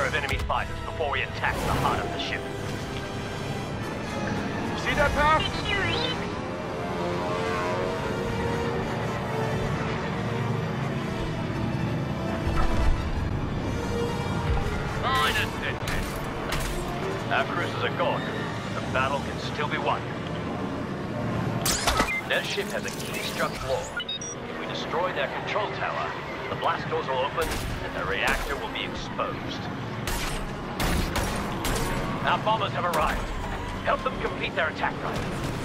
of enemy fighters before we attack the heart of the ship. See that power? Fine and dead. Our cruisers are gone. The battle can still be won. Their ship has a key-struck flaw. If we destroy their control tower, the blast doors will open and the reactor will be exposed. Our bombers have arrived. Help them complete their attack run.